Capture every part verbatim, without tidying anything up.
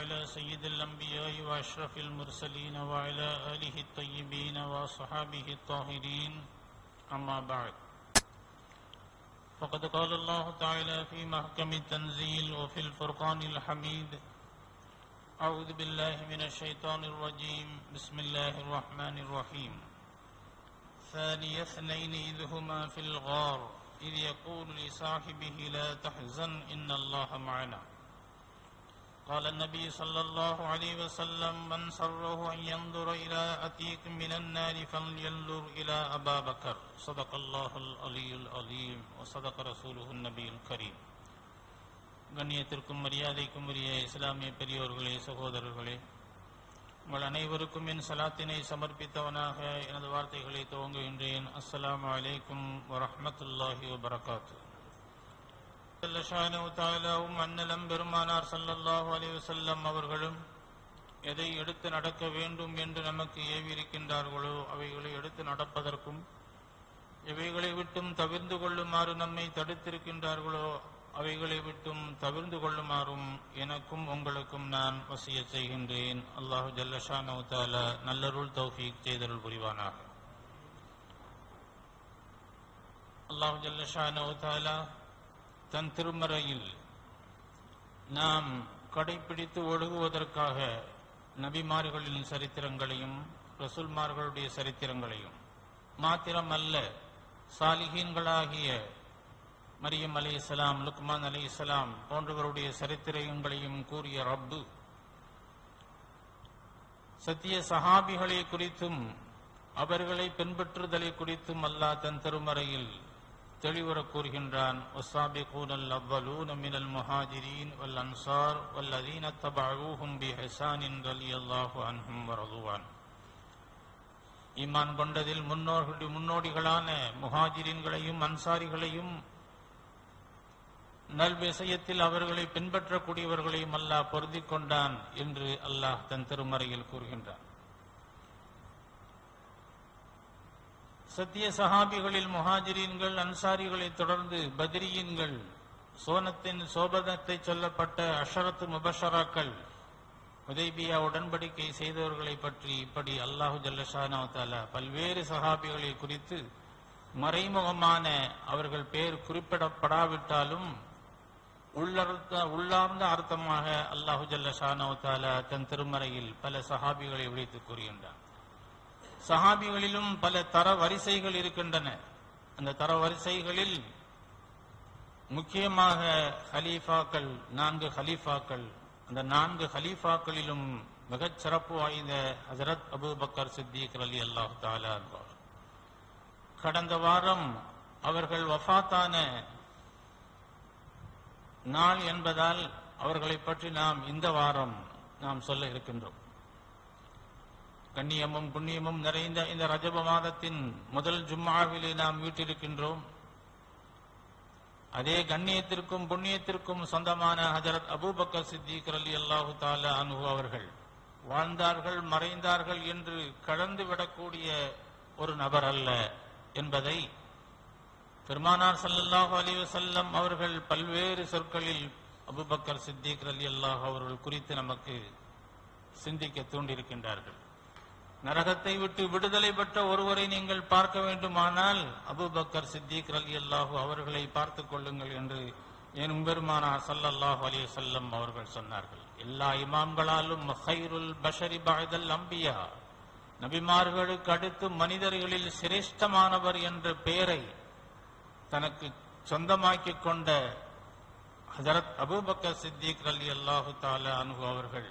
على سيد الأنبياء وأشرف المرسلين وعلى آله الطيبين وصحابه الطاهرين أما بعد فقد قال الله تعالى في محكم التنزيل وفي الفرقان الحميد أعوذ بالله من الشيطان الرجيم بسم الله الرحمن الرحيم ثاني اثنين إذ هما في الغار إذ يقول لصاحبه لا تحزن إن الله معنا قال النبي صلى الله عليه وسلم من سره أن ينظر إلى أتيك من النار فلينظر إلى أبا بكر صدق الله العلي العظيم وصدق رسوله النبي الكريم. கண்ணியத்திற்கும் மரியாதைக்கும் உரிய இஸ்லாமிய பெரியோர்களே, சகோதரர்களே, உங்கள் அனைவருக்கும் என் சலாத்தினை சமர்ப்பித்தவனாக எனது வார்த்தைகளை துவங்குகின்றேன். அஸ்ஸலாமு அலைக்கும் வரஹ்மத்துல்லாஹி வபரகாத்து. அண்ணலம் பெருமானார் ஸல்லல்லாஹு அலைஹி வஸல்லம் அவர்களும் எதை எடுத்து நடக்க வேண்டும் என்று நமக்கு ஏவியிருக்கின்றார்களோ அவைகளை எடுத்து நடப்பதற்கும், எவைகளை விட்டும் தவிர்ந்து கொள்ளுமாறு நம்மை தடுத்திருக்கின்றார்களோ அவைகளை விட்டும் தவிர்ந்து கொள்ளுமாறும் எனக்கும் உங்களுக்கும் நான் வசியத் செய்கின்றேன். அல்லாஹு ஜல்ல ஷானஹு தஆலா நல்லருள் தௌஃபீக் செய்தருள் புரிவானாக. அல்லாஹு ஜல்ல ஷானஹு தஆலா தன் திருமறையில் நாம் கடைபிடித்து ஒழுகுவதற்காக நபிமார்களின் சரித்திரங்களையும் ரசூல்மார்களுடைய சரித்திரங்களையும் மாத்திரமல்ல, சாலிஹீன்களாகிய மரியம் அலைஹிஸ்ஸலாம், லுக்மான் அலைஹிஸ்ஸலாம் போன்றவருடைய சரித்திரங்களையும் கூறிய ரப்பு சத்திய சஹாபிகளை குறித்தும் அவர்களை பின்பற்றுதலை குறித்தும் அல்லாஹ் தன் திருமறையில் தெளிவுற கூறுகின்றான். வஸ்ஸாபிகூனல் அவ்வலூன மினல் முஹாஜிரீன் வல் அன்சார் வல்லதீன தபஊஹும் பிஹ்சானின் ரலியல்லாஹு அன்ஹும் வரதுவான். ஈமான் கொண்டதில் முன்னோர்களுடைய முன்னோடிகளான முஹாஜிரீன்களையும் அன்சாரிகளையும் நல் விஷயத்தில் அவர்களை பின்பற்றக்கூடியவர்களையும் அல்லாஹ் பொருந்திக் கொண்டான் என்று அல்லாஹ் தன் திருமறையில் கூறுகின்றான். சத்திய சஹாபிகளில் முஹாஜிரீன்கள், அன்சாரிகளை தொடர்ந்து பத்ரியீன்கள், சோனத்தின் சோபனத்தை சொல்லப்பட்ட அஷரத்து முபஷராக்கள், ஹுதைபியா உடன்படிக்கை செய்தவர்களை பற்றி இப்படி அல்லாஹு ஜல்ல ஷானஹு தஆலா பல்வேறு சஹாபிகளை குறித்து மறைமுகமான அவர்கள் பெயர் குறிப்பிடப்படாவிட்டாலும் உள்ளர்த்த உள்ளார்ந்த அர்த்தமாக அல்லாஹு ஜல்ல ஷானஹு தஆலா தன் திருமறையில் பல சஹாபிகளை விളിத்து கூறுகின்றான். சஹாபிகளிலும் பல தர வரிசைகள் இருக்கின்றன. அந்த தர வரிசைகளில் முக்கியமாக ஹலீஃபாக்கள், நான்கு ஹலீஃபாக்கள், அந்த நான்கு ஹலீஃபாக்களிலும் மிகச் சிறப்பு வாய்ந்த ஹஜரத் அபூபக்கர் சித்திக் ரலியல்லாஹு தஆலா அன்ஹு. கடந்த வாரம் அவர்கள் வஃபாத்தான நாள் என்பதால் அவர்களை பற்றி நாம் இந்த வாரம் நாம் சொல்ல இருக்கின்றோம். கண்ணியமும் புண்ணியமும் நிறைந்த இந்த ரஜப மாதத்தின் முதல் ஜும்ஆவிலே நாம் வீட்டிருக்கின்றோம். அதே கண்ணியத்திற்கும் புண்ணியத்திற்கும் சொந்தமான ஹஜரத் அபூபக்கர் சித்திக் ரலியல்லாஹு தஆலா அன்ஹு அவர்கள் வாழ்ந்தார்கள், மறைந்தார்கள் என்று கடந்து விடக்கூடிய ஒரு நபர் அல்ல என்பதை பெருமானார் ஸல்லல்லாஹு அலைஹி வஸல்லம் அவர்கள் பல்வேறு சொற்களில் அபூபக்கர் சித்திக் ரலியல்லாஹு அவர்கள் குறித்து நமக்கு சிந்திக்க தூண்டியிருக்கின்றார்கள். நரகத்தை விட்டு விடுதலை பெற்ற ஒருவரை நீங்கள் பார்க்க வேண்டுமானால் அபூபக்கர் சித்திக் ரலியல்லாஹு அவர்களை பார்த்துக் கொள்ளுங்கள் என்று என் பெருமானார் ஸல்லல்லாஹு அலைஹி வஸல்லம் அவர்கள் சொன்னார்கள். எல்லா இமாம்களாலும் ഖൈറുல் பஷரி பஅதல் அம்பியா, நபிமார்களுக்கு அடுத்து மனிதர்களில் சிரேஷ்டமானவர் என்ற பெயரை தனக்கு சொந்தமாக்கிக் கொண்ட ஹஜரத் அபூபக்கர் சித்திக் ரலியல்லாஹு தஆலா அன்ஹு அவர்கள்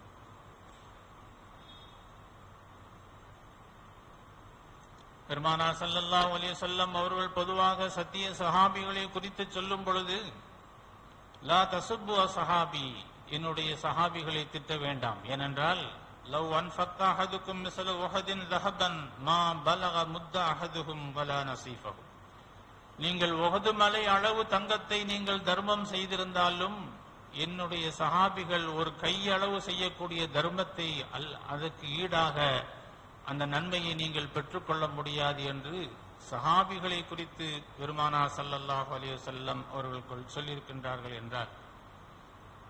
பெருமானார் ஸல்லல்லாஹு அலைஹி வஸல்லம் அவர்கள் பொதுவாக சத்திய சஹாபிகளை குறித்து சொல்லும் பொழுது லா தசுப்பு அஸ்ஹாபி, என்னுடைய சஹாபிகளை திட்ட வேண்டாம், ஏனென்றால் லவ் அன்ஃபக அஹதுக்கும் மிஸ்ல உஹதின் ذهبًا மா பலக முத்த அஹதுஹும் வலா நஸீஃபஹு, நீங்கள் உஹது மலை அளவு தங்கத்தை நீங்கள் தர்மம் செய்திருந்தாலும் என்னுடைய சஹாபிகள் ஒரு கையளவு செய்யக்கூடிய தர்மத்தை அல் அதற்கு ஈடாக அந்த நன்மையை நீங்கள் பெற்றுக்கொள்ள முடியாது என்று சஹாபிகளை குறித்து பெருமானார் ஸல்லல்லாஹு அலைஹி வஸல்லம் அவர்கள் சொல்லியிருக்கின்றார்கள் என்றார்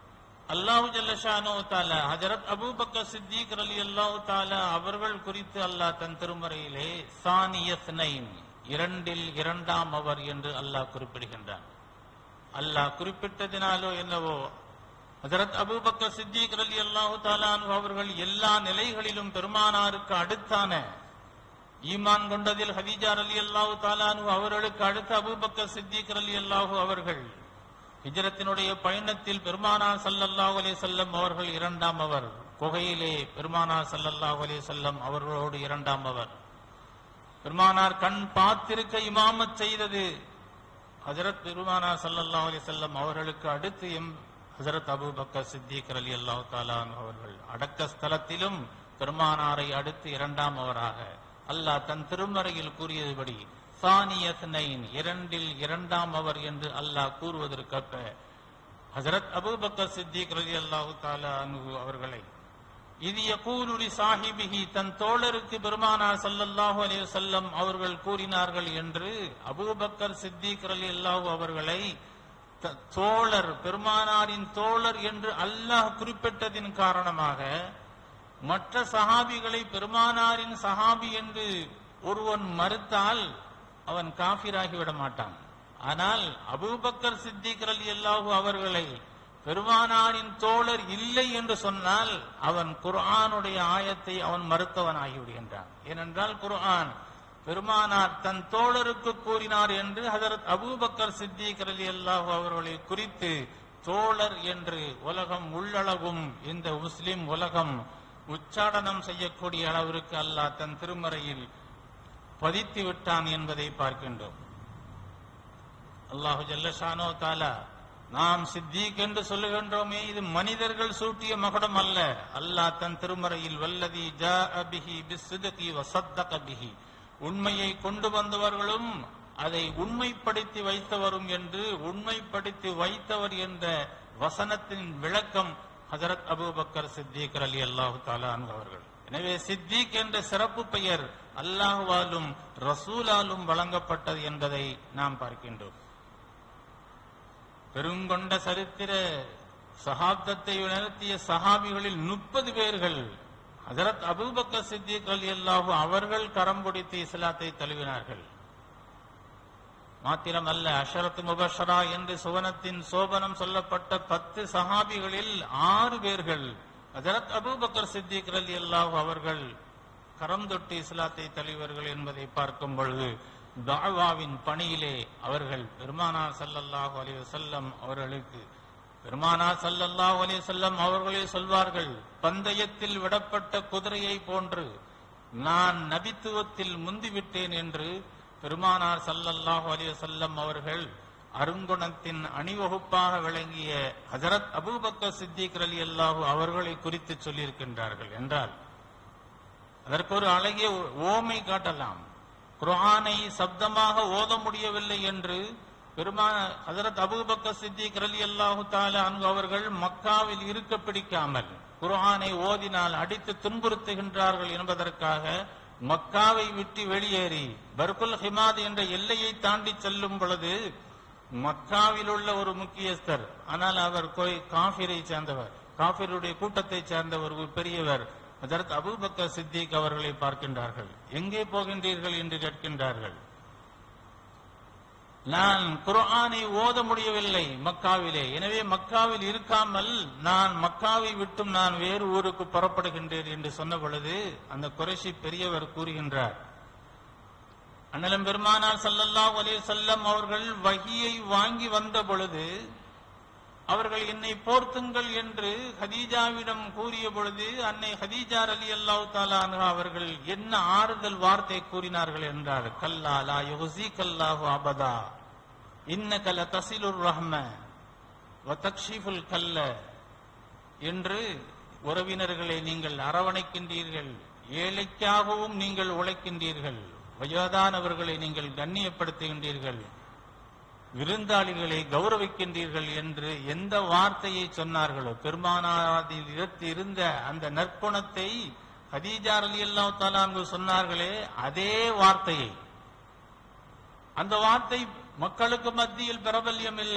அல்லாஹு ஜல்ல ஷானஹு வ தஆலா ஹஜரத் அபூபக்கர் சித்திக் ரலியல்லாஹு தஆலா அவர்கள் குறித்து அல்லாஹ் தன் திருமறையிலே சானியத்னைன், இரண்டில் இரண்டாம் அவர் என்று அல்லாஹ் குறிப்பிடுகின்றான். அல்லாஹ் குறிப்பிட்டதினாலோ என்னவோ ஹஜரத் அபூபக்கர் சித்திக் ரலியல்லாஹு தஆலா அவர்கள் எல்லா நிலைகளிலும் பெருமானாருக்கு அடுத்தான ஈமான் கொண்டதில் ஹதீஜா ரலியல்லாஹு தஆலா அவர்களுக்கு அடுத்த அபூபக்கர் சித்திக் ரலியல்லாஹு அவர்கள், ஹிஜ்ரத்தினுடைய பயணத்தில் பெருமானார் ஸல்லல்லாஹு அலைஹி வஸல்லம் அவர்கள் இரண்டாம் அவர், குகையிலே பெருமானார் ஸல்லல்லாஹு அலைஹி வஸல்லம் அவர்களோடு இரண்டாம் அவர், பெருமானார் கண் பார்த்திருக்க இமாமத் செய்தது ஹஜரத் பெருமானார் ஸல்லல்லாஹு அலைஹி வஸல்லம் அவர்களுக்கு அடுத்து எம் ஹஜரத் அபூபக்கர் சித்திக் ரலியல்லாஹு தஆலா அவர்கள், அடக்க ஸ்தலத்திலும் பெருமானாரை அடுத்து இரண்டாம் அவராக அல்லாஹ் தன் திருமறையில் கூறியதுபடி சானியத்னைன், இரண்டில் இரண்டாம் அவர் என்று அல்லாஹ் கூறுவதற்கேற்ப ஹஜரத் அபூபக்கர் சித்திக் ரலியல்லாஹு தஆலா அன்ஹு அவர்களை இது யகூலு லி சாஹிபிஹி, தன் தோழருக்கு பெருமானார் ஸல்லல்லாஹு அலைஹி வஸல்லம் அவர்கள் கூறினார்கள் என்று அபூபக்கர் சித்திக் ரலியல்லாஹு அவர்களை தோழர், பெருமானாரின் தோழர் என்று அல்லாஹ் குறிப்பிட்டதின் காரணமாக மற்ற சஹாபிகளை பெருமானாரின் சஹாபி என்று ஒருவன் மறுத்தால் அவன் காஃபிராகிவிட மாட்டான். ஆனால் அபூபக்கர் சித்திக் ரலியல்லாஹு அவர்களை பெருமானாரின் தோழர் இல்லை என்று சொன்னால் அவன் குர்ஆனுடைய ஆயத்தை அவன் மறுத்தவன் ஆகிவிடுகின்றான். ஏனென்றால் குர்ஆன் பெருமானார் தன் தோழருக்கு கூறினார் என்று ஹஜரத் அபூபக்கர் சித்திக் ரலியல்லாஹு அவர்களை குறித்து தோழர் என்று உலகம் உள்ளளவும் இந்த முஸ்லிம் உலகம் உச்சாடனம் செய்யக்கூடிய அளவிற்கு அல்லாஹ் தன் திருமறையில் பதித்து விட்டான் என்பதை பார்க்கின்றோம். அல்லாஹு ஜல்ல ஷானஹு தஆலா நாம் சித்திக் என்று சொல்லுகின்றோமே, இது மனிதர்கள் சூட்டிய மகுடம் அல்ல. அல்லாஹ் தன் திருமறையில் வல்லதி ஜாஅ பிஹி பிஸ்ஸித்கி வஸத்தக பிஹி, உண்மையை கொண்டு வந்தவர்களும் அதை உண்மைப்படுத்தி வைத்தவரும் என்று உண்மைப்படுத்தி வைத்தவர் என்ற வசனத்தின் விளக்கம் ஹஜரத் அபூபக்கர் சித்திக் ரலியல்லாஹு தஆலா அன்ஹு அவர்கள். எனவே சித்திக் என்ற சிறப்பு பெயர் அல்லாஹ்வாலும் ரசூலாலும் வழங்கப்பட்டது என்பதை நாம் பார்க்கின்றோம். பெருங்கொண்ட சரித்திர சஹாப்தத்தை உணர்த்திய சஹாபிகளில் முப்பது பேர்கள் ஹஜரத் அபூபக்கர் சித்திக் ரலியல்லாஹு அவர்கள் கரம் பிடித்து இஸ்லாத்தை தழுவினார்கள். மாத்திரமல்ல, அஷரத்து முபஷரா என்று சுவனத்தின் சோபனம் சொல்லப்பட்ட பத்து சஹாபிகளில் ஆறு பேர்கள் ஹஜரத் அபூபக்கர் சித்திக் ரலியல்லாஹு அவர்கள் கரம் தொட்டு இஸ்லாத்தை தழுவியவர்கள் என்பதை பார்க்கும் பொழுது தஅவாவின் பணியிலே அவர்கள் பெருமானார் ஸல்லல்லாஹு அலைஹி வஸல்லம் அவர்களுக்கு பெருமானார் ஸல்லல்லாஹு அலைஹி வஸல்லம் அவர்களே சொல்வார்கள், பந்தயத்தில் விடப்பட்ட குதிரையை போன்று நான் நபித்துவத்தில் முந்திவிட்டேன் என்று பெருமானார் ஸல்லல்லாஹு அலைஹி வஸல்லம் அவர்கள் அருங்குணத்தின் அணிவகுப்பாக விளங்கிய ஹஜரத் அபூபக்கர் சித்திக் ரலியல்லாஹு அவர்களை குறித்து சொல்லியிருக்கின்றார்கள் என்றால் அதற்கு ஒரு அழகிய ஓமை காட்டலாம். குர்ஆனை சப்தமாக ஓத முடியவில்லை என்று பெருமான ஹஜரத் அபூபக்கர் சித்திக் ரலியல்லாஹு தஆலா அன்ஹு அவர்கள் மக்காவில் இருக்க பிடிக்காமல் குர்ஆனை ஓதினால் அடித்து துன்புறுத்துகின்றார்கள் என்பதற்காக மக்காவை விட்டு வெளியேறி பர்குல் ஹிமாத் என்ற எல்லையை தாண்டி செல்லும் பொழுது மக்காவில் உள்ள ஒரு முக்கியஸ்தர், ஆனால் அவர் காஃபிரை சேர்ந்தவர், காஃபிருடைய கூட்டத்தை சேர்ந்த ஒரு பெரியவர் ஹஜரத் அபூபக்கர் சித்திக் அவர்களை பார்க்கின்றார்கள். எங்கே போகின்றீர்கள் என்று கேட்கின்றார்கள். நான் குர்ஆனை ஓத முடியவில்லை மக்காவிலே, எனவே மக்காவில் இருக்காமல் நான் மக்காவை விட்டும் நான் வேறு ஊருக்கு புறப்படுகின்றேன் என்று சொன்ன பொழுது அந்த குறைஷி பெரியவர் கூறுகின்றார், அண்ணலம் பெருமானார் ஸல்லல்லாஹு அலைஹி வஸல்லம் அவர்கள் வஹியை வாங்கி வந்த பொழுது அவர்கள் என்னை போர்த்துங்கள் என்று ஹதீஜாவிடம் கூறிய பொழுது அன்னை ஹதீஜா ரலியல்லாஹு தஆலா அன்ஹா அவர்கள் என்ன ஆறுதல் வார்த்தை கூறினார்கள் என்றார். கல்லா லா யுஸீகல்லாஹு அபதா இன்னக லதஸிலுர் ரஹ்ம வ தக்ஷிஃபுல் கல்ல என்று, உறவினர்களை நீங்கள் அரவணைக்கின்றீர்கள், ஏழைக்காகவும் நீங்கள் உழைக்கின்றீர்கள், வயோதானவர்களை நீங்கள் கண்ணியப்படுத்துகின்றீர்கள், விருந்தாளிகளை கௌரவிக்கின்றீர்கள் என்று எந்த வார்த்தையை சொன்னார்களோ பெருமானாரில் இருந்த அந்த நற்குணத்தை ஹதீஜா ரலியல்லாஹு தஆலா அன்ஹு சொன்னார்களே அதே வார்த்தையை, அந்த வார்த்தை மக்களுக்கு மத்தியில் பிரபல்யம் இல்லை,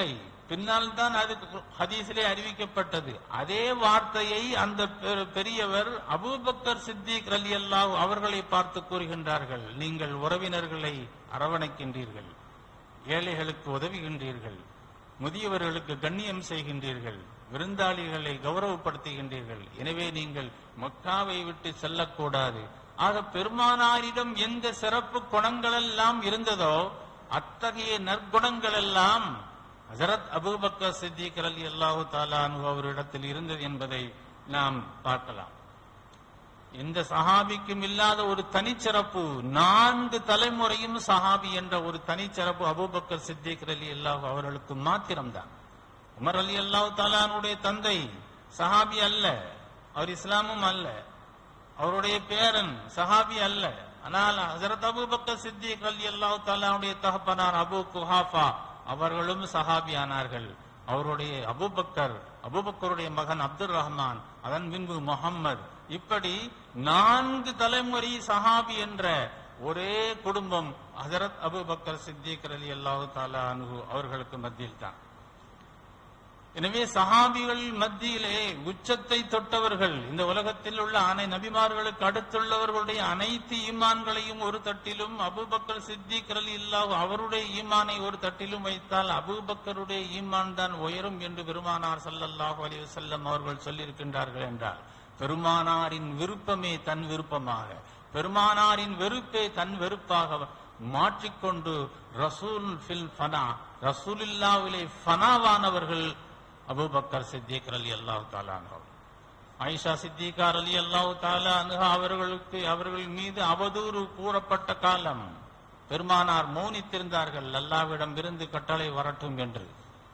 பின்னால் தான் அது ஹதீஸிலே அறிவிக்கப்பட்டது. அதே வார்த்தையை அந்த பெரியவர் அபூபக்கர் சித்திக் ரலியல்லாஹு அவர்களை பார்த்து கூறுகின்றார்கள், நீங்கள் உறவினர்களை அரவணைக்கின்றீர்கள், ஏழைகளுக்கு உதவுகின்றீர்கள், முதியவர்களுக்கு கண்ணியம் செய்கின்றீர்கள், விருந்தாளிகளை கௌரவப்படுத்துகின்றீர்கள். எனவே நீங்கள் மக்காவை விட்டு செல்லக்கூடாது. ஆக பெருமானாரிடம் எந்த சிறப்பு குணங்கள் எல்லாம் இருந்ததோ அத்தகைய நற்குணங்கள் எல்லாம் ஹஜரத் அபூபக்கர் சித்திக் ரலியல்லாஹு தஆலா அன்ஹு அவரிடத்தில் இருந்தது என்பதை நாம் பார்க்கலாம். எந்த சஹாபிக்கும் இல்லாத ஒரு தனிச்சிறப்பு, நான்கு தலைமுறையும் சஹாபி என்ற ஒரு தனிச்சிறப்பு அபூபக்கர் சித்திக் ரலியல்லாஹு அவர்களுக்கு மாத்திரம்தான். உமர் ரலியல்லாஹு தஆலா அன்ஹுடைய தந்தை சஹாபி அல்ல, அவர் இஸ்லாமும் அல்ல, அவருடைய பேரன் சஹாபி அல்ல. ஆனால் ஹஜரத் அபூபக்கர் சித்திக் ரலியல்லாஹு தஆலா அவருடைய தகப்பனார் அபூ குஹாஃபா அவர்களும் சஹாபியானார்கள். அவருடைய அபூபக்கர், அபூபக்கருடைய மகன் அப்துல் ரஹ்மான், அதன் பின்பு முஹம்மது, இப்படி நான்கு தலைமுறை சஹாபி என்ற ஒரே குடும்பம் ஹஜரத் அபூபக்கர் சித்திக் ரலியல்லாஹு தஆலா அன்ஹு அவர்களுக்கு மத்தியில் தான். எனவே சஹாபிகள் மத்தியிலே உச்சத்தை தொட்டவர்கள், இந்த உலகத்தில் உள்ள அனை நபிமார்களுக்கு அடுத்துள்ளவர்களுடைய அனைத்து ஈமான்களையும் ஒரு தட்டிலும், அபூபக்கர் சித்திக் ரலியல்லாஹு அவருடைய ஈமானை ஒரு தட்டிலும் வைத்தால் அபூபக்கருடைய ஈமான் தான் உயரும் என்று பெருமானார் ஸல்லல்லாஹு அலைஹி வஸல்லம் அவர்கள் சொல்லியிருக்கின்றார்கள் என்றால், பெருமானாரின் விருப்பமே தன் விருப்பமாக, பெருமானாரின் வெறுப்பே தன் வெறுப்பாக மாற்றிக்கொண்டு ரசூல் ஃபில் ஃபனா, ரசூலுல்லாஹ்விலே ஃபனாவானவர்கள் அபூபக்கர் சித்திக் ரலியல்லாஹு தஆலா அன்ஹு. ஆயிஷா சித்திகா ரலியல்லாஹு தஆலா அன்ஹா அவர்களுக்கு அவர்கள் மீது அவதூறு கூறப்பட்ட காலம், பெருமானார் மௌனித்திருந்தார்கள், அல்லாஹ்விடம் இருந்து கட்டளை வரட்டும் என்று.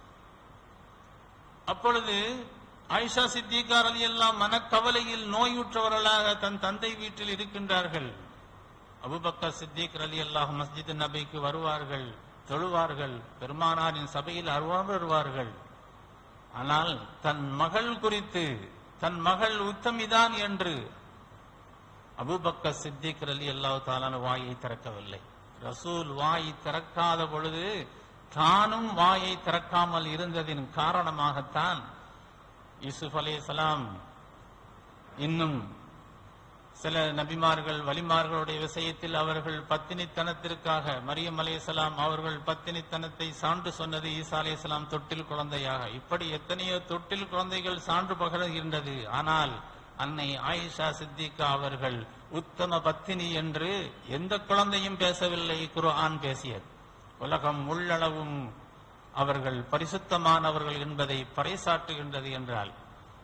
அப்பொழுது ஆயிஷா சித்திகா ரலியல்லாஹு மனக்கவலையில் நோயுற்றவர்களாக தன் தந்தை வீட்டில் இருக்கின்றார்கள். அபூபக்கர் சித்திக் ரலியல்லாஹு மஸ்ஜித் நபிக்கு வருவார்கள், தொழுவார்கள், பெருமானாரின் சபையில் அமர்வார்கள். ஆனால் தன் மகள் குறித்து, தன் மகள் உத்தமிதான் என்று அபூபக்கர் சித்திக் ரலியல்லாஹு தஆலா வாயை திறக்கவில்லை. ரசூல் வாயை திறக்காத பொழுது தானும் வாயை திறக்காமல் இருந்ததின் காரணமாகத்தான் யூசுப் அலைஹிஸ்ஸலாம், இன்னும் சில நபிமார்கள் வலிமார்களுடைய விஷயத்தில் அவர்கள் பத்தினித்தனத்திற்காக, மரியம் அலைஹிஸ்ஸலாம் அவர்கள் பத்தினித்தனத்தை சான்று சொன்னது ஈசா அலைஹிஸ்ஸலாம் தொட்டில் குழந்தையாக, இப்படி எத்தனையோ தொட்டில் குழந்தைகள் சான்று பகர்கின்றது. ஆனால் அன்னை ஆயிஷா சித்திகா அவர்கள் உத்தம பத்தினி என்று எந்த குழந்தையும் பேசவில்லை, குர்ஆன் பேசியது. உலகம் உள்ளளவும் அவர்கள் பரிசுத்தமானவர்கள் என்பதை பறைசாற்றுகின்றது என்றால்,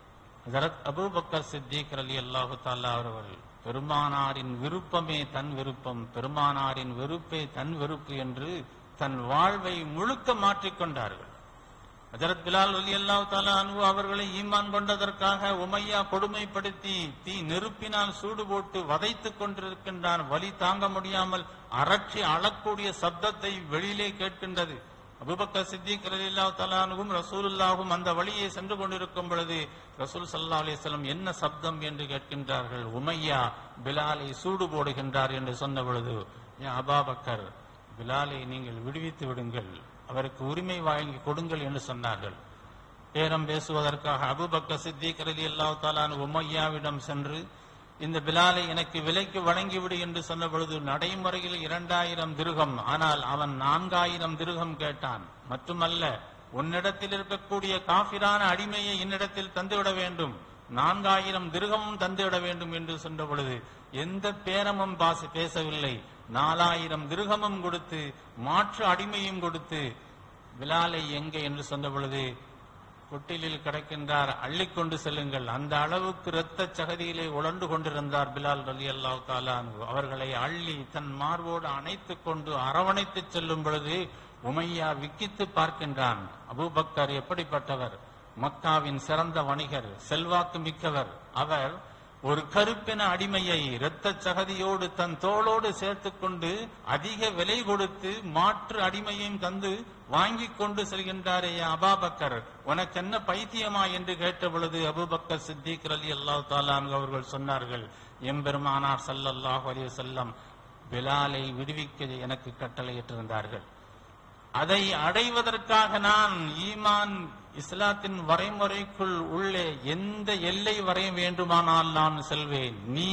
ஹஜரத் அபூபக்கர் சித்திக் ரலியல்லாஹு தஆலா அவர்கள் பெருமானாரின் விருப்பமே தன் விருப்பம், பெருமானாரின் வெறுப்பே தன் வெறுப்பு என்று தன் வாழ்வை முழுக்க மாற்றிக்கொண்டார்கள். ஹஜரத் பிலால் ரலியல்லாஹு தஆலா அன்ஹு அவர்களை ஈமான் கொண்டதற்காக உமையா கொடுமைப்படுத்தி தீ நெருப்பினால் சூடு போட்டு வதைத்துக் கொண்டிருக்கின்றான். வலி தாங்க முடியாமல் அரற்றி அழக்கூடிய சப்தத்தை வெளியிலே கேட்கின்றது. அபூபக்கர் சித்திக் ரலியல்லாஹு தஆலா அன்ஹும் ரசூலுல்லாஹும் அந்த வழியை சென்று கொண்டிருக்கும் பொழுது ரசூல் ஸல்லல்லாஹு அலைஹி வஸல்லம் என்ன சப்தம் என்று கேட்கின்றார்கள். உமையா பிலாலை சூடு போடுகின்றார் என்று சொன்ன பொழுது, யா அபூபக்கர், பிலாலை நீங்கள் விடுவித்து விடுங்கள், அவருக்கு உரிமை வழங்கி கொடுங்கள் என்று சொன்னார்கள். பேரம் பேசுவதற்காக அபூபக்கர் சித்திக் ரலியல்லாஹு தஆலா அன்ஹு உமையாவிடம் சென்று இந்த பிலாலை எனக்கு விலைக்கு வழங்கிவிடு என்று சொன்ன பொழுது நடைமுறையில் இரண்டாயிரம் திருகம், ஆனால் அவன் நான்காயிரம் திருகம் கேட்டான். மட்டுமல்ல, உன்னிடத்தில் இருக்கக்கூடிய காஃபிரான அடிமையை என்னிடத்தில் தந்துவிட வேண்டும், நான்காயிரம் திருகமும் தந்துவிட வேண்டும் என்று சொன்ன பொழுது எந்த பேரமும் பாசி பேசவில்லை. நாலாயிரம் திருகமும் கொடுத்து மாற்று அடிமையும் கொடுத்து பிலாலை எங்கே என்று சொன்ன பொழுது கொட்டிலில் கிடக்கின்றார், அள்ளிக்கொண்டு செல்லுங்கள். அந்த அளவுக்கு இரத்த சகதியிலே உழண்டு கொண்டிருந்தார் பிலால் ரலியல்லாஹு தஆலா அன்ஹு. அவர்களை அள்ளி தன் மார்போடு அணைத்துக் கொண்டு அரவணைத்து செல்லும் பொழுது உமையா விக்கித்து பார்க்கின்றான். அபூபக்கர் எப்படிப்பட்டவர்? மக்காவின் சிறந்த வணிகர், செல்வாக்கு மிக்கவர். அவர் ஒரு கருப்பின அடிமையை இரத்த சகதியோடு தன் தோளோடு சேர்த்து கொண்டு அதிக விலை கொடுத்து மாற்று அடிமையையும் தந்து வாங்கி கொண்டு செல்கின்றாரே அபூபக்கர், உனக்கு என்ன பைத்தியமா என்று கேட்ட பொழுது அபூபக்கர் சித்திக் ரலியல்லாஹு தஆலா அன்ஹு அவர்கள் சொன்னார்கள், எம்பெருமானார் ஸல்லல்லாஹு அலைஹி வஸல்லம் பிலாலை விடுவிக்க எனக்கு கட்டளையிட்டிருந்தார்கள். அதை அடைவதற்காக நான் ஈமான் இஸ்லாத்தின் வரைமுறைக்குள் உள்ளே எந்த எல்லை வரை வேண்டுமானால் நான் செல்வேன். நீ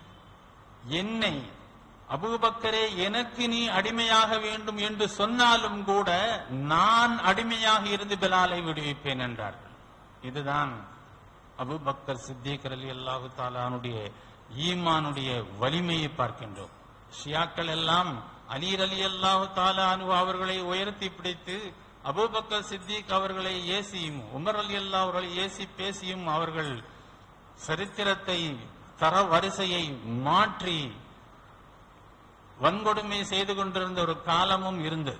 என்னை அபூபக்கரே எனக்கு நீ அடிமையாக வேண்டும் என்று சொன்னாலும் கூட நான் அடிமையாக இருந்து பிலாலை விடுவிப்பேன் என்றார்கள். இதுதான் அபூபக்கர் சித்திக் ரலியல்லாஹு தஆலாவுடைய ஈமானுடைய வலிமையை பார்க்கின்றோம். ஷியாக்கள் எல்லாம் அலி ரலியல்லாஹு தஆலா அன்ஹு அவர்களை உயர்த்தி பிடித்து அபூபக்கர் சித்திக் அவர்களை ஏசியும் உமர் ரலியல்லாஹு அவர்களை ஏசி பேசியும் அவர்கள் சரித்திரத்தை தர வரிசையை மாற்றி வன்கொடுமை செய்து கொண்டிருந்த ஒரு காலமும் இருந்தது.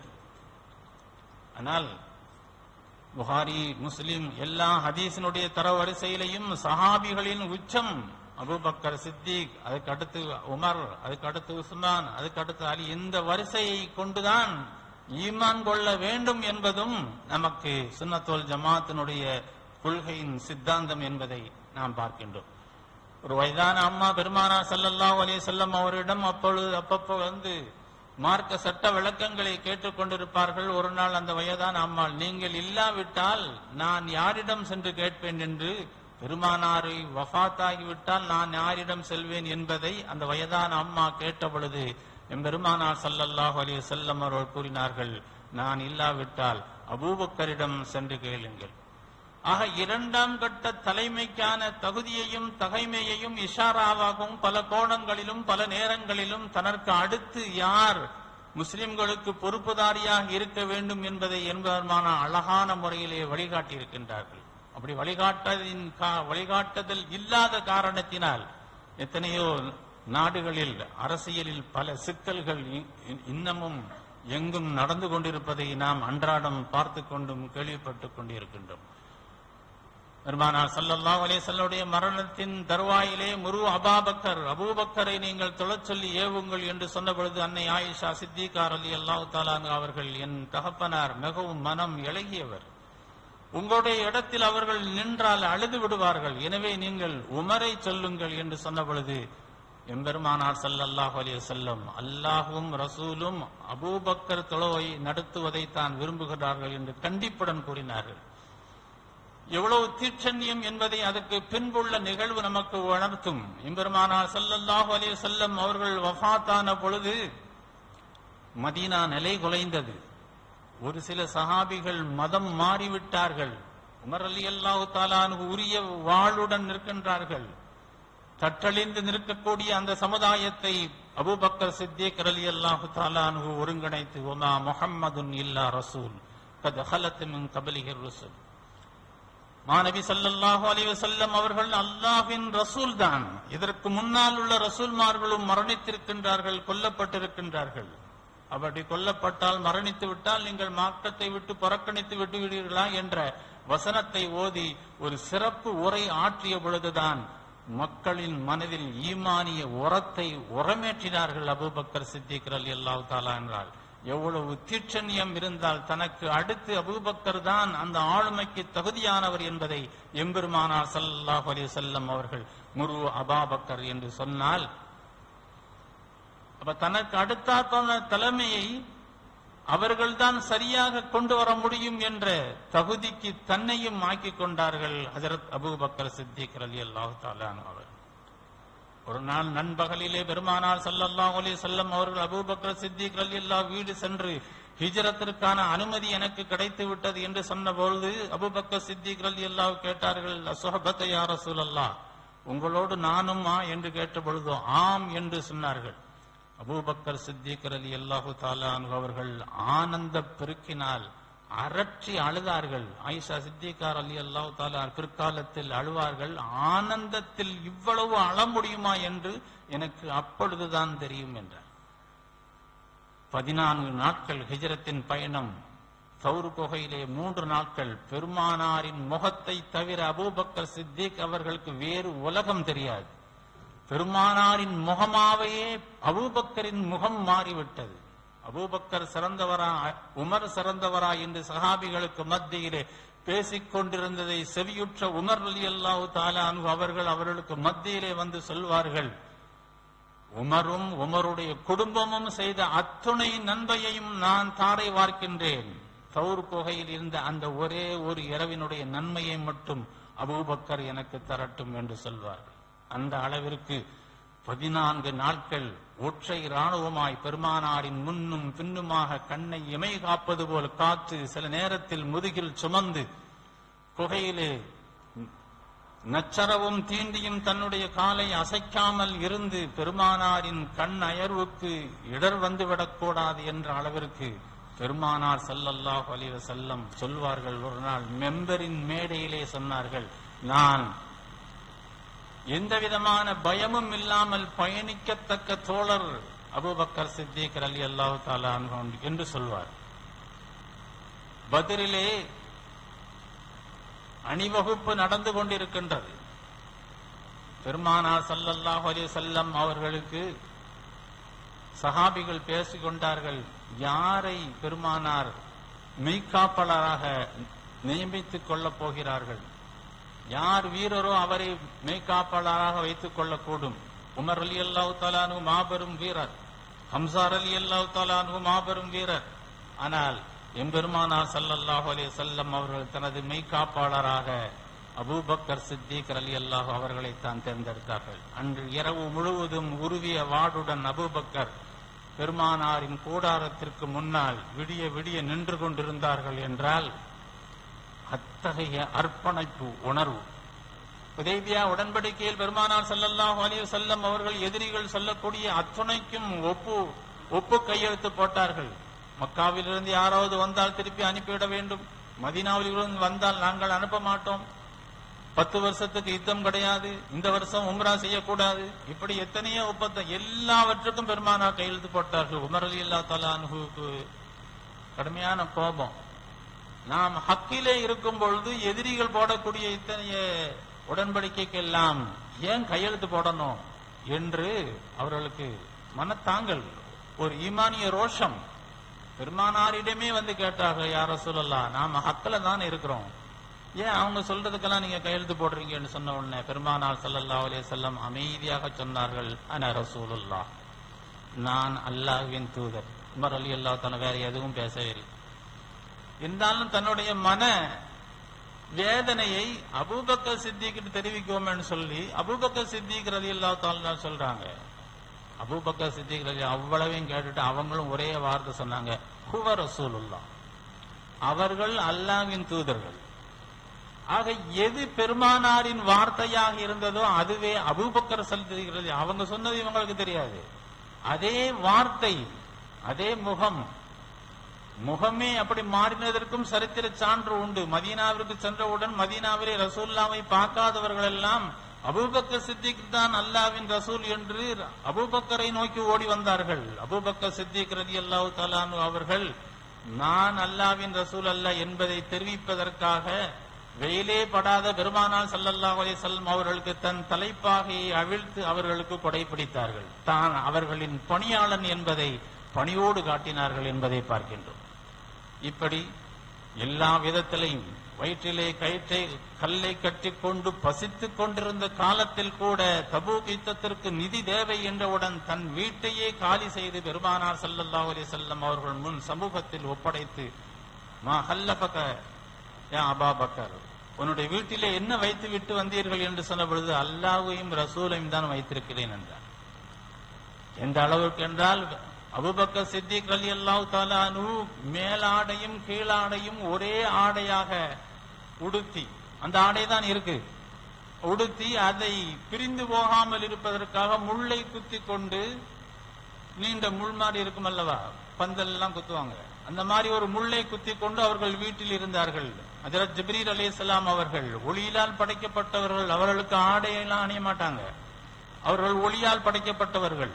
ஆனால் புகாரி முஸ்லிம் எல்லா ஹதீஸினுடைய தர வரிசையிலையும் சஹாபிகளின் உச்சம் அபூபக்கர் சித்திக், அதுக்கு அடுத்து உமர், அதுக்கு அடுத்து உஸ்மான், அதுக்கு அடுத்து அலி. இந்த வரிசையை கொண்டுதான் ஈமான் கொள்ள வேண்டும் என்பதும் நமக்கு சுன்னத்துல் ஜமாத்தினுடைய கொள்கையின் சித்தாந்தம் என்பதை நாம் பார்க்கின்றோம். ஒரு வயதான அம்மா பெருமானார் ஸல்லல்லாஹு அலைஹி வஸல்லம் அவரிடம் அப்பொழுது அப்பப்போ வந்து மார்க்க சட்ட விளக்கங்களை கேட்டுக் கொண்டிருப்பார்கள். ஒரு நாள் அந்த வயதான அம்மாள், நீங்கள் இல்லாவிட்டால் நான் யாரிடம் சென்று கேட்பேன் என்று, பெருமானாரை வஃபாத்தாகிவிட்டால் நான் யாரிடம் செல்வேன் என்பதை அந்த வயதான அம்மா கேட்ட பொழுது எம்பெருமானார் ஸல்லல்லாஹு அலைஹி வஸல்லம் அவர்கள் கூறினார்கள், நான் இல்லாவிட்டால் அபூபக்கரிடம் சென்று கேளுங்கள். ஆக இரண்டாம் கட்ட தலைமைக்கான தகுதியையும் தகைமையையும் இஷாராவாகவும் பல கோணங்களிலும் பல நேரங்களிலும் தனக்கு அடுத்து யார் முஸ்லிம்களுக்கு பொறுப்புதாரியாக இருக்க வேண்டும் என்பதை என்பதற்கான அழகான முறையிலே வழிகாட்டியிருக்கின்றார்கள். அப்படி வழிகாட்டதின் வழிகாட்டுதல் இல்லாத காரணத்தினால் எத்தனையோ நாடுகளில் அரசியலில் பல சிக்கல்கள் இன்னமும் எங்கும் நடந்து கொண்டிருப்பதை நாம் அன்றாடம் பார்த்து கொண்டும் கேள்விப்பட்டுக் கொண்டிருக்கின்றோம். பெருமானார் ஸல்லல்லாஹு அலைஹி வஸல்லம் மரணத்தின் தருவாயிலே முரு அபூபக்கர் அபூபக்கரை நீங்கள் தொழச் சொல்லி ஏவுங்கள் என்று சொன்ன பொழுது அன்னை ஆயிஷா சித்திகா ரலியல்லாஹு தஆலா அவர்கள், என் தகப்பனார் மிகவும் மனம் இளகியவர், உங்களுடைய இடத்தில் அவர்கள் நின்றால் அழுது விடுவார்கள், எனவே நீங்கள் உமரை சொல்லுங்கள் என்று சொன்ன பொழுது எம்பெருமானார் ஸல்லல்லாஹு அலைஹி வஸல்லம், அல்லாஹ்வும் ரசூலும் அபூபக்கர் தொழுவை நடத்துவதை தான் விரும்புகிறார்கள் என்று கண்டிப்புடன் கூறினார்கள். எவ்வளவு தீட்சண்யம் என்பதை அதற்கு பின்புள்ள நிகழ்வு நமக்கு உணர்த்தும். எம்பெருமானார் ஸல்லல்லாஹு அலைஹி வஸல்லம் அவர்கள் வஃபாத்தான பொழுது மதீனா நிலை குலைந்தது. ஒரு சில சஹாபிகள் மதம் மாறிவிட்டார்கள். உமர் ரலியல்லாஹு தஆலா அன்ஹு உரிய வாளுடன் நிற்கின்றார்கள். தற்றழிந்து நிற்கக்கூடிய அந்த சமுதாயத்தை அபூபக்கர் சித்திக் ரலியல்லாஹு தஆலா அன்ஹு ஒருங்கிணைத்து, வமா முஹம்மதுன் இல்லா ரசூல் கத் ஹலத் மின் கப்லிஹிர் ருசுல், மாநபி ஸல்லல்லாஹு அலைஹி வஸல்லம் அவர்கள் அல்லாஹ்வின் ரசூல் தான், இதற்கு முன்னால் உள்ள ரசூல்மார்களும் மரணித்திருக்கின்றார்கள், கொல்லப்பட்டிருக்கின்றார்கள். அப்படி கொல்லப்பட்டால் மரணித்து விட்டால் நீங்கள் மார்க்கத்தை விட்டு புறக்கணித்து விட்டு விடுவீர்களா என்ற வசனத்தை ஓதி ஒரு சிறப்பு உரை ஆற்றிய பொழுதுதான் மக்களின் மனதில் ஈமானிய உரத்தை உரமேற்றினார்கள் அபூபக்கர் சித்திக் ரலியல்லாஹு தஆலா என்றால். எவ்வளவு தீட்சண்யம் இருந்தால் தனக்கு அடுத்து அபூபக்கர் தான் அந்த ஆளுமைக்கு தகுதியானவர் என்பதை எம்பெருமானார் ஸல்லல்லாஹு அலைஹி வஸல்லம் அவர்கள் முரு அபூபக்கர் என்று சொன்னால், அப்ப தனக்கு அடுத்த தலைமையை அவர்கள்தான் சரியாக கொண்டு வர முடியும் என்ற தகுதிக்கு தன்னையும் ஆக்கிக் கொண்டார்கள் ஹஜரத் அபூபக்கர் சித்திக் ரலியல்லாஹு தஆலா அவர்கள். ஒரு நாள் நண்பகலிலே பெருமானார் ஸல்லல்லாஹு அலைஹி வஸல்லம் அவர்கள் அபூபக்கர் சித்திக் ரலியல்லாஹு வீடு சென்று ஹிஜ்ரத்திற்கான அனுமதி எனக்கு கிடைத்து விட்டது என்று சொன்ன பொழுது அபூபக்கர் சித்திக் ரலியல்லாஹு கேட்டார்கள், அஸ்ஹபத யா ரசூலல்லாஹ், உங்களோடு நானுமா என்று கேட்ட பொழுது ஆம் என்று சொன்னார்கள். அபூபக்கர் சித்திக் ரலியல்லாஹு தஆலா அன்ஹு அவர்கள் ஆனந்த பெருக்கினால் அரற்றி அழுதார்கள். ஆயிஷா சித்திகா ரலியல்லாஹு தஆலா பிற்காலத்தில் அழுவார்கள், ஆனந்தத்தில் இவ்வளவு அழ முடியுமா என்று எனக்கு அப்பொழுதுதான் தெரியும் என்றார். பதினான்கு நாட்கள் ஹிஜ்ரத்தின் பயணம், தௌர் குகையிலே மூன்று நாட்கள். பெருமானாரின் முகத்தை தவிர அபூபக்கர் சித்திக் அவர்களுக்கு வேறு உலகம் தெரியாது. பெருமானாரின் முகமாவையே அபூபக்கரின் முகம் மாறிவிட்டது. அபூபக்கர் சிறந்தவரா உமர் சிறந்தவரா என்று சஹாபிகளுக்கு மத்தியிலே பேசிக் கொண்டிருந்ததை செவியுற்ற உமர் ரலியல்லாஹு தஆலா அன்ஹு அவர்கள் அவர்களுக்கு மத்தியிலே வந்து சொல்வார்கள், உமரும் உமருடைய குடும்பமும் செய்த அத்துணை நன்மையையும் நான் தாரை வார்க்கின்றேன். தௌர் குகையில் இருந்த அந்த ஒரே ஒரு இரவினுடைய நன்மையை மட்டும் அபூபக்கர் எனக்கு தரட்டும் என்று சொல்வார்கள். அந்த அளவிற்கு பதினான்கு நாட்கள் ஒற்றை இராணுவமாய் பெருமானாரின் முன்னும் பின்னுமாக கண்ணை இமை காப்பது போல் காத்து சில நேரத்தில் முதுகில் சுமந்து குகையிலே நச்சரவும் தீண்டியும் தன்னுடைய காலை அசைக்காமல் இருந்து பெருமானாரின் கண் அயர்வுக்கு இடர் வந்துவிடக்கூடாது என்ற அளவிற்கு பெருமானார் ஸல்லல்லாஹு அலைஹி வஸல்லம் சொல்வார்கள். ஒரு நாள் மெம்பரின் மேடையிலே சொன்னார்கள், நான் எந்த விதமான பயமும் இல்லாமல் பயணிக்கத்தக்க தோழர் அபூபக்கர் சித்திக் ரலியல்லாஹு தஆலா அன்ஹு என்று சொல்வார். பத்ரிலே அணிவகுப்பு நடந்து கொண்டிருக்கின்றது. பெருமானார் ஸல்லல்லாஹு அலைஹி வஸல்லம் அவர்களுக்கு சஹாபிகள் பேசிக் கொண்டார்கள், யாரை பெருமானார் மெய்காப்பாளராக நியமித்துக் கொள்ளப் போகிறார்கள், யார் வீரரோ அவரை மெய்காப்பாளராக வைத்துக் கொள்ளக்கூடும். உமர் ரலியல்லாஹு தஆலா அன்ஹு மாபெரும் வீரர், ஹம்ஸா ரலியல்லாஹு தஆலா அன்ஹு மாபெரும் வீரர். ஆனால் எம்பெருமானார் ஸல்லல்லாஹு அலைஹி வஸல்லம் அவர்கள் தனது மெய்காப்பாளராக அபூபக்கர் சித்திக் ரலியல்லாஹு அவர்களை தான் தேர்ந்தெடுத்தார்கள். அன்று இரவு முழுவதும் உருவிய வாடுடன் அபூபக்கர் பெருமானாரின் கூடாரத்திற்கு முன்னால் விடிய விடிய நின்று கொண்டிருந்தார்கள் என்றால் அத்தகைய அர்ப்பணிப்பு உணர்வு. ஹுதைபியா உடன்படிக்கையில் பெருமானார் ஸல்லல்லாஹு அலைஹி வஸல்லம் அவர்கள் எதிரிகள் சொல்லக்கூடிய அத்துணைக்கும் ஒப்பு ஒப்பு கையெழுத்து போட்டார்கள். மக்காவிலிருந்து யாராவது வந்தால் திருப்பி அனுப்பிவிட வேண்டும், மதீனாவிலிருந்து வந்தால் நாங்கள் அனுப்ப மாட்டோம், பத்து வருஷத்துக்கு யுத்தம் கிடையாது, இந்த வருஷம் உம்ரா செய்யக்கூடாது, இப்படி எத்தனையோ ஒப்பந்தம் எல்லாவற்றுக்கும் பெருமானார் கையெழுத்து போட்டார்கள். உமர் ரலியல்லாஹு தஆலா அன்ஹுவுக்கு கடுமையான கோபம். நாம் ஹக்கிலே இருக்கும் பொழுது எதிரிகள் போடக்கூடிய இத்தனைய உடன்படிக்கைக்கெல்லாம் ஏன் கையெழுத்து போடணும் என்று அவர்களுக்கு மனத்தாங்கள், ஒரு ஈமானிய ரோஷம். பெருமானாரிடமே வந்து கேட்டார்கள், யா ரசூலல்லாஹ், நாம ஹக்கில தான் இருக்கிறோம், ஏன் அவங்க சொல்றதுக்கெல்லாம் நீங்க கையெழுத்து போடுறீங்கன்னு சொன்ன உடனே பெருமானார் ஸல்லல்லாஹு அலைஹி வஸல்லம் அமைதியாக சொன்னார்கள், அன ரசூலுல்லாஹ், நான் அல்லாஹ்வின் தூதர். உமர் ரலியல்லாஹு தஆலா வேற எதுவும் பேசவே இல்லை. இருந்தாலும் தன்னுடைய மன வேதனையை அபூபக்கர் சித்திக்கு தெரிவிக்குவோம்னு சொல்லி அபூபக்கர் சித்திக் ரலியல்லாஹு தஆலா சொல்றாங்க. அபூபக்கர் சித்திக் ரலியல்லாஹு அவ்வளவையும் கேட்டுட்டு அவங்களும் ஒரே வார்த்தை சொன்னாங்க, ஹுவ ரசூலுல்லாஹ், அவர்கள் அல்லாஹ்வின் தூதர்கள். ஆக எது பெருமானாரின் வார்த்தையாக இருந்ததோ அதுவே அபூபக்கர் சித்திக் ரலியல்லாஹு அவங்க சொன்னது இவங்களுக்கு தெரியாது. அதே வார்த்தை, அதே முகம், முகமே அப்படி மாறினதற்கும் சரித்திர சான்று உண்டு. மதீனாவிற்கு சென்றவுடன் மதீனாவிலே ரசூலுல்லாவை பார்க்காதவர்கள் எல்லாம் அபூபக்கர் சித்திக் தான் அல்லாஹ்வின் ரசூல் என்று அபூபக்கரை நோக்கி ஓடி வந்தார்கள். அபூபக்கர் சித்திக் ரலியல்லாஹு தஆலா அன்ஹு அவர்கள் நான் அல்லாஹ்வின் ரசூல் அல்ல என்பதை தெரிவிப்பதற்காக வெயிலே படாத பெருமானார் ஸல்லல்லாஹு அலைஹி வஸல்லம் அவர்களுக்கு தன் தலைப்பாகையை அவிழ்த்து அவர்களுக்கு கொடை பிடித்தார்கள். தான் அவர்களின் பணியாளன் என்பதை பணியோடு காட்டினார்கள் என்பதை பார்க்கின்றோம். இப்படி எல்லா விதத்திலையும் வயிற்றிலே கயிற்றை கல்லை கட்டிக்கொண்டு பசித்துக் கொண்டிருந்த காலத்தில் கூட தபூக் யுத்தத்திற்கு நிதி தேவை என்றவுடன் தன் வீட்டையே காலி செய்து பெருமானார் ஸல்லல்லாஹு அலைஹி வஸல்லம் அவர்கள் முன் சமூகத்தில் ஒப்படைத்து, மா ஹல்லபக யா அபூபக்கர், உன்னுடைய வீட்டிலே என்ன வைத்து விட்டு வந்தீர்கள் என்று சொன்ன பொழுது அல்லாஹ்வையும் ரசூலையும் தான் வைத்திருக்கிறேன் என்றார். எந்த அளவுக்கு என்றால் அபூபக்கர் சித்திக் ரலியல்லாஹு தஆலா அன்ஹு மேலாடையும் கீழாடையும் ஒரே ஆடையாக உடுத்தி, அந்த ஆடை தான் இருக்கு, உடுத்தி அதை பிரிந்து போகாமல் இருப்பதற்காக முள்ளை குத்தி கொண்டு, நீண்ட முள் மாதிரி இருக்கும் அல்லவா, பந்தல் எல்லாம் குத்துவாங்க, அந்த மாதிரி ஒரு முள்ளை குத்தி கொண்டு அவர்கள் வீட்டில் இருந்தார்கள். ஹஜ்ரத் ஜிப்ரீல் அலைஹிஸ்ஸலாம் அவர்கள் ஒளியிலால் படைக்கப்பட்டவர்கள், அவர்களுக்கு ஆடையெல்லாம் அணிய மாட்டாங்க, அவர்கள் ஒளியால் படைக்கப்பட்டவர்கள்.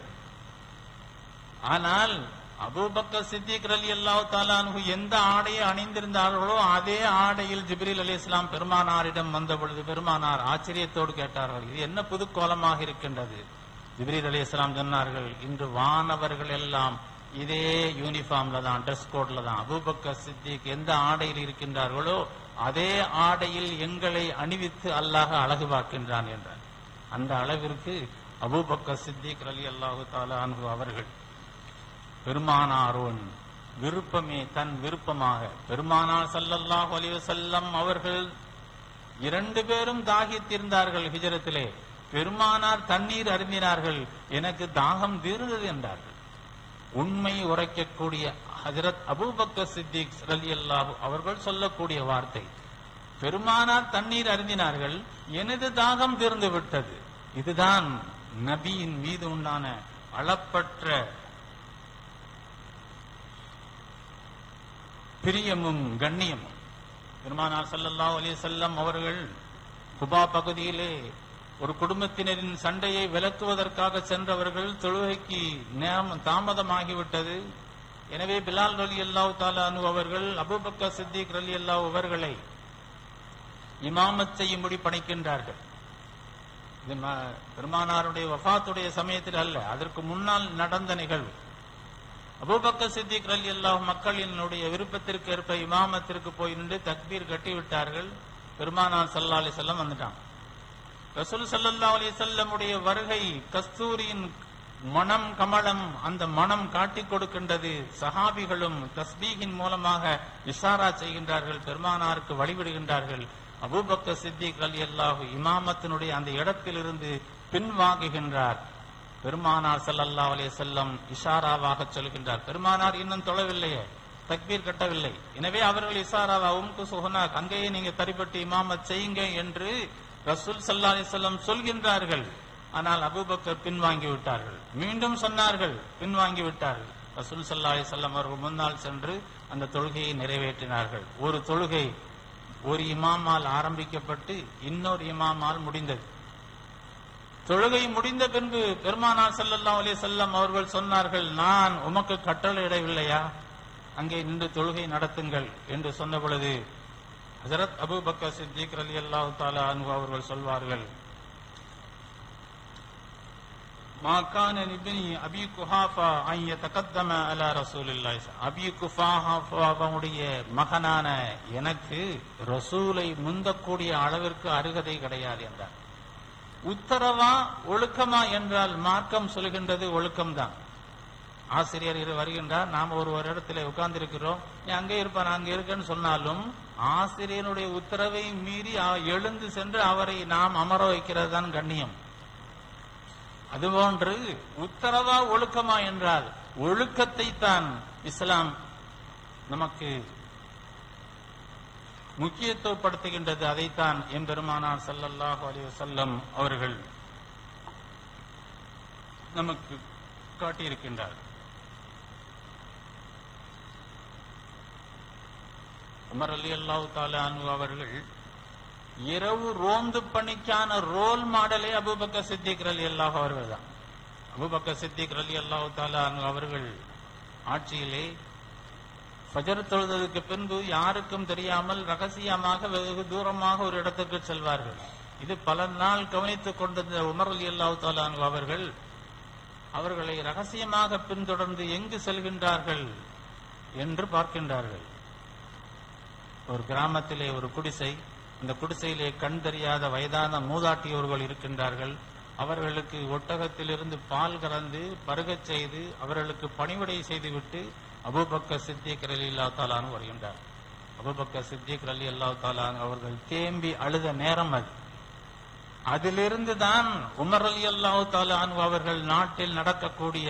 ஆனால் அபூபக்கர் சித்திக் ரலியல்லாஹு தஆலா அன்ஹு எந்த ஆடையை அணிந்திருந்தார்களோ அதே ஆடையில் ஜிப்ரீல் அலைஹிஸ்ஸலாம் பெருமானாரிடம் வந்த பொழுது பெருமானார் ஆச்சரியத்தோடு கேட்டார்கள், இது என்ன புது கோலமாக இருக்கின்றது? ஜிப்ரீல் அலைஹிஸ்ஸலாம் சொன்னார்கள், இன்று வானவர்கள் எல்லாம் இதே யூனிஃபார்ம்ல தான், ட்ரெஸ் கோட்ல தான், அபூபக்கர் சித்திக் எந்த ஆடையில் இருக்கின்றார்களோ அதே ஆடையில் எங்களை அணிவித்து அல்லாஹ் அழகு பார்க்கின்றான் என்றார். அந்த அளவிற்கு அபூபக்கர் சித்திக் ரலியல்லாஹு தஆலா அன்ஹு அவர்கள் பெருமானாரோன் விருப்பமே தன் விருப்பமாக பெருமானார் ஸல்லல்லாஹு அலைஹி வஸல்லம் அவர்கள் இரண்டு பேரும் தாகித்திருந்தார்கள் ஹிஜ்ரத்திலே. பெருமானார் தண்ணீர் அருந்தினார்கள், எனக்கு தாகம் தீர்ந்தது என்றார்கள். உண்மை உரைக்கக்கூடிய ஹஜ்ரத் அபூபக்கர் சித்திக் ரலியல்லாஹு அவர்கள் சொல்லக்கூடிய வார்த்தை, பெருமானார் தண்ணீர் அருந்தினார்கள், எனது தாகம் தீர்ந்து விட்டது. இதுதான் நபியின் மீது உண்டான அளப்பற்ற பிரியமும் கண்ணியமும். பெருமானார் ஸல்லல்லாஹு அலைஹி வஸல்லம் அவர்கள் குபா பகுதியிலே ஒரு குடும்பத்தினரின் சண்டையை விலக்குவதற்காக சென்றவர்கள் தொழுகைக்கு நேரம் தாமதமாகிவிட்டது. எனவே பிலால் ரலியல்லாஹு தஆலா அன்ஹு அவர்கள் அபூபக்கர் சித்திக் ரலியல்லாஹு அவர்களை இமாமத் செய்யும்படி பணிக்கின்றார்கள். இது பெருமானாருடைய வஃபாத்துடைய சமயத்தில் அல்ல, அதற்கு முன்னால் நடந்த நிகழ்வு. அபூபக்கர் சித்திக் ரலியல்லாஹு மக்களினுடைய விருப்பத்திற்கு ஏற்ப இமாமத்திற்கு போய் நின்று தக்பீர் கட்டிவிட்டார்கள். பெருமானார் ஸல்லல்லாஹு அலைஹி வஸல்லம் வந்துட்டாங்க. ரசூல் ஸல்லல்லாஹு அலைஹி வஸல்லமுடைய வருகை கஸ்தூரியின் மனம் கமலம், அந்த மனம் காட்டிக் கொடுக்கின்றது. சஹாபிகளும் தஸ்பீகின் மூலமாக இஷாரா செய்கின்றார்கள், பெருமானாருக்கு வழிவிடுகின்றார்கள். அபூபக்கர் சித்திக் ரலியல்லாஹு இமாமத்தினுடைய அந்த இடத்திலிருந்து பின்வாங்குகின்றார். பெருமானார் ஸல்லல்லாஹு அலைஹி வஸல்லம் இஷாராவாக சொல்கின்றார். பெருமானார் இன்னும் தொழவில்லையே, தக்பீர் கட்டவில்லை. எனவே அவர்கள் இஷாராவாவும் குசுஹனா அங்கேயே நீங்க தரிப்பட்டு இமாமத் செய்யுங்க என்று ரசூல் ஸல்லல்லாஹு அலைஹி வஸல்லம் சொல்கின்றார்கள். ஆனால் அபூபக்கர் பின்வாங்கி விட்டார்கள். மீண்டும் சொன்னார்கள், பின்வாங்கி விட்டார்கள். ரசூல் ஸல்லல்லாஹு அலைஹி வஸல்லம் அவர்கள் முன்னால் சென்று அந்த தொழுகையை நிறைவேற்றினார்கள். ஒரு தொழுகை ஒரு இமாமால் ஆரம்பிக்கப்பட்டு இன்னொரு இமாமால் முடிந்தது. தொழுகை முடிந்த பின்பு பெருமானார் ஸல்லல்லாஹு அலைஹி வஸல்லம் அவர்கள் சொன்னார்கள், நான் உமக்கு கட்டளையிடவில்லையா, அங்கே நின்று தொழுகை நடத்துங்கள் என்று சொன்ன பொழுது ஹஜ்ரத் அபூபக்கர் சித்திக் ரலியல்லாஹு தஆலா அன்ஹு அவர்கள் சொல்வார்கள், மா கான இப்னி அபி குஹாஃபா அன் யதகத்தம அலா ரசூலில்லாஹி. அபி குஹாஃபாவுடைய மகனான எனக்கு ரசூலை முந்தக்கூடிய அளவிற்கு அருகதை கிடையாது என்றார். உத்தரவா ஒழுக்கமா என்றால் மார்க்கம் சொல்கின்றது ஒழுக்கம்தான். ஆசிரியர் வருகின்றார், நாம ஒரு ஒரு இடத்துல உட்கார்ந்து இருக்கிறோம், நீ அங்கே இருப்ப நான் அங்கே இருக்கேன்னு சொன்னாலும் ஆசிரியனுடைய உத்தரவை மீறி எழுந்து சென்று அவரை நாம் அமர வைக்கிறது தான் கண்ணியம். அதுபோன்று உத்தரவா ஒழுக்கமா என்றால் ஒழுக்கத்தை தான் இஸ்லாம் நமக்கு முக்கியத்துவப்படுத்துகின்றது. அதைத்தான் எம்பெருமானார் ஸல்லல்லாஹு அலைஹி வஸல்லம் அவர்கள் நமக்கு காட்டியிருக்கின்றார். உமர் ரலியல்லாஹு தஆலா அன்ஹு அவர்கள் இரவு ரோந்து பணிக்கான ரோல் மாடலே அபூபக்கர் சித்திக் ரலியல்லாஹு அவர்கள் தான். அபூபக்கர் சித்திக் ரலியல்லாஹு தஆலா அன்ஹு அவர்கள் ஆட்சியிலே ஃபஜர் தொழுதலுக்கு பின்பு யாருக்கும் தெரியாமல் ரகசியமாக வெகு தூரமாக ஒரு இடத்துக்கு செல்வார்கள். இது பல நாள் கவனித்துக் கொண்டிருந்த உமர் ரலியல்லாஹு தஆலா அன்ஹு அவர்கள் அவர்களை ரகசியமாக பின்தொடர்ந்து எங்கு செல்கின்றார்கள் என்று பார்க்கின்றார்கள். ஒரு கிராமத்திலே ஒரு குடிசை, இந்த குடிசையிலே கண் தெரியாத வயதான மூதாட்டியோர்கள் இருக்கின்றார்கள். அவர்களுக்கு ஒட்டகத்திலிருந்து பால் கறந்து பருகச் செய்து அவர்களுக்கு பணிவிடை செய்துவிட்டு அபூபக்கர் சித்திக் ரலியல்லாஹு தஆலா அன்ஹு வருகின்றார். அபூபக்கர் சித்திக் ரலியல்லாஹு தஆலா அன்ஹு அவர்கள் தேம்பி அழுத நேரம் அது. அதிலிருந்து தான் உமர் ரலியல்லாஹு தஆலா அன்ஹு அவர்கள் நாட்டில் நடக்கக்கூடிய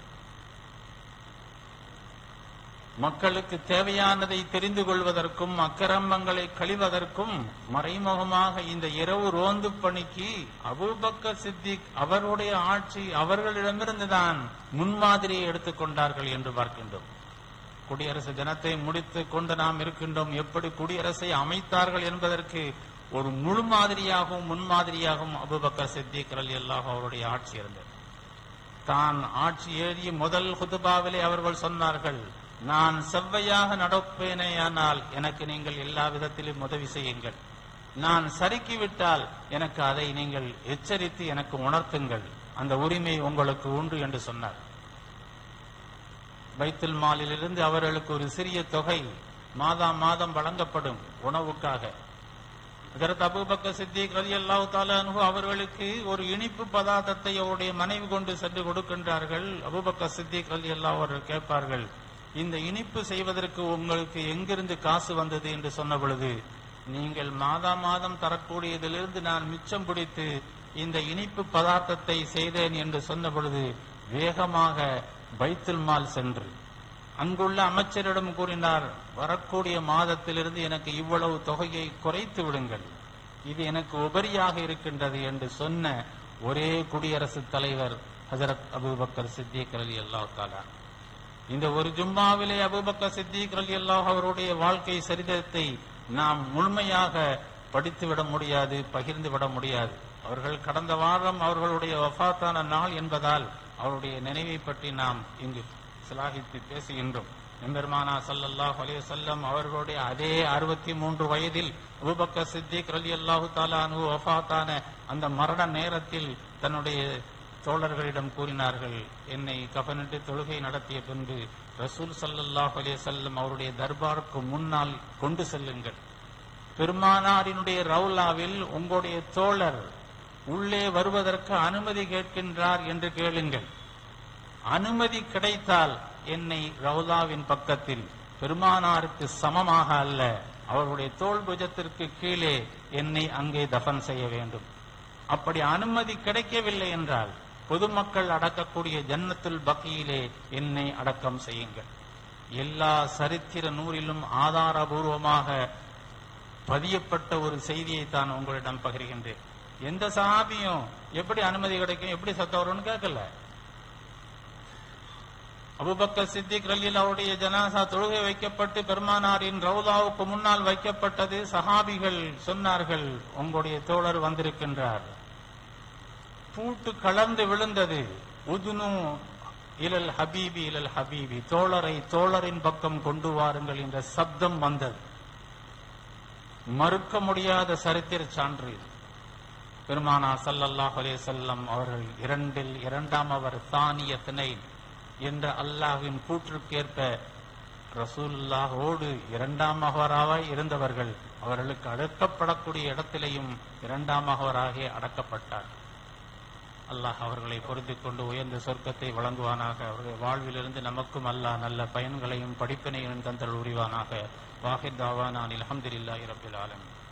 மக்களுக்கு தேவையானதை தெரிந்து கொள்வதற்கும் அக்கிரமங்களை கழிவதற்கும் மறைமுகமாக இந்த இரவு ரோந்து பணிக்கு அபூபக்கர் சித்திக் அவருடைய ஆட்சி அவர்களிடமிருந்துதான் முன்மாதிரியை எடுத்துக்கொண்டார்கள் என்று பார்க்கின்றோம். குடியரசு தினத்தை முடித்துக் கொண்டு நாம் இருக்கின்றோம். எப்படி குடியரசை அமைத்தார்கள் என்பதற்கு ஒரு முழு மாதிரியாகவும் முன்மாதிரியாகவும் அபூபக்கர் சித்திக் ரலியல்லாஹு அவருடைய ஆட்சி இருந்தது. தான் ஆட்சி ஏறிய முதல் குதுபாவிலே அவர்கள் சொன்னார்கள், நான் செவ்வையாக நடப்பேனேயானால் எனக்கு நீங்கள் எல்லா விதத்திலும் உதவி செய்யுங்கள், நான் சறுக்கிவிட்டால் எனக்கு அதை நீங்கள் எச்சரித்து எனக்கு உணர்த்துங்கள், அந்த உரிமை உங்களுக்கு உண்டு என்று சொன்னார். பைத்துல் மாலிலிருந்து அவர்களுக்கு ஒரு சிறிய தொகை மாதம் மாதம் வழங்கப்படும் உணவுக்காக. ஹஜ்ரத் அபூபக்கர் சித்திக் ரலியல்லாஹு தஆலா அன்ஹு அவர்களுக்கு ஒரு இனிப்பு பதார்த்தத்தை அவருடைய மனைவி கொண்டு சென்று கொடுக்கின்றார்கள். அபூபக்கர் சித்திக் ரலியல்லாஹு அவர்கள் கேட்பார்கள், இந்த இனிப்பு செய்வதற்கு உங்களுக்கு எங்கிருந்து காசு வந்தது என்று சொன்ன பொழுது, நீங்கள் மாதா மாதம் தரக்கூடியதிலிருந்து நான் மிச்சம் பிடித்து இந்த இனிப்பு பதார்த்தத்தை செய்தேன் என்று சொன்ன பொழுது வேகமாக பைத்துல் மால் சென்று அங்குள்ள அமைச்சரிடம் கூறினார், வரக்கூடிய மாதத்திலிருந்து எனக்கு இவ்வளவு தொகையை குறைத்து விடுங்கள், இது எனக்கு உபரியாக இருக்கின்றது என்று சொன்ன ஒரே குடியரசுத் தலைவர் ஹஜரத் அபூபக்கர் சித்திக் ரலியல்லாஹு தஆலா. இந்த ஒரு ஜும்மாவிலே அபூபக்கர் சித்திக் ரலியல்லாஹு அவருடைய வாழ்க்கை சரித்திரத்தை நாம் முழுமையாக படித்துவிட முடியாது, பகிர்ந்து விட முடியாது. அவர்கள் கடந்த வாரம் அவர்களுடைய வஃபாத்தான நாள் என்பதால் அவருடைய நினைவை பற்றி நாம் இங்கு சிலாகித்து பேசுகின்றோம். எம்பெருமானா ஸல்லல்லாஹு அலைஹி வஸல்லம் அவர்களுடைய அதே அறுபத்தி மூன்று வயதில் அபூபக்கர் சித்திக் ரலியல்லாஹு தஆலா அன்ஹு வஃபாத்தான அந்த மரண நேரத்தில் தன்னுடைய தோழர்களிடம் கூறினார்கள், என்னை கஃனிட்டு தொழுகை நடத்திய பின்பு ரசூல் ஸல்லல்லாஹு அலைஹி வஸல்லம் அவருடைய தர்பாருக்கு முன்னால் கொண்டு செல்லுங்கள். பெருமானாரினுடைய ரவுலாவில் உங்களுடைய தோழர் உள்ளே வருவதற்கு அனுமதி கேட்கின்றார் என்று கேளுங்கள். அனுமதி கிடைத்தால் என்னை ரவுலாவின் பக்கத்தில் பெருமானாருக்கு சமமாக அல்ல, அவர்களுடைய தோள் புஜத்திற்கு கீழே என்னை அங்கே தஃபன் செய்ய வேண்டும். அப்படி அனுமதி கிடைக்கவில்லை என்றால் பொதுமக்கள் அடக்கக்கூடிய ஜன்னத்துல் பக்கியிலே என்னை அடக்கம் செய்யுங்கள். எல்லா சரித்திர நூறிலும் ஆதாரபூர்வமாக பதியப்பட்ட ஒரு செய்தியை தான் உங்களிடம் பகிர்கின்றேன். எந்த சஹாபியும் எப்படி அனுமதி கிடைக்கும், எப்படி சத்தம் வரும்னு கேட்கல. அபூபக்கர் சித்திக் ரலியல்லாஹு அவருடைய ஜனாசா தொழுகை வைக்கப்பட்டு பெருமானாரின் ரவுலாவுக்கு முன்னால் வைக்கப்பட்டது. சஹாபிகள் சொன்னார்கள், உங்களுடைய தோழர் வந்திருக்கின்றார். பூட்டு கலந்து விழுந்தது. உதுனு இலல் ஹபீபி இலல் ஹபீபி, தோழரை தோழரின் பக்கம் கொண்டு வாருங்கள் என்ற சப்தம் வந்தது. மறுக்க முடியாத சரித்திர சான்று இது. பெருமானா ஸல்லல்லாஹு அலைஹி வஸல்லம் அவர்கள் இரண்டில் இரண்டாம் அவர் தானியத்தினை என்ற அல்லாஹ்வின் கூற்றுக்கேற்ப ரசூலுல்லாஹோடு இரண்டாம் மகவராவாய் இருந்தவர்கள் அவர்களுக்கு அடக்கப்படக்கூடிய இடத்திலேயும் இரண்டாம் மகவராக அடக்கப்பட்டார். அல்லாஹ் அவர்களை பொருந்திக் கொண்டு உயர்ந்த சொர்க்கத்தை வழங்குவானாக. அவருடைய வாழ்விலிருந்து நமக்கும் அல்லாஹ் நல்ல பயன்களையும் படிப்பினையும் தந்தல் உரிவானாக. வாஹித் தாவானா அல்ஹம்துலில்லாஹி ரப்பில் ஆலமீன்.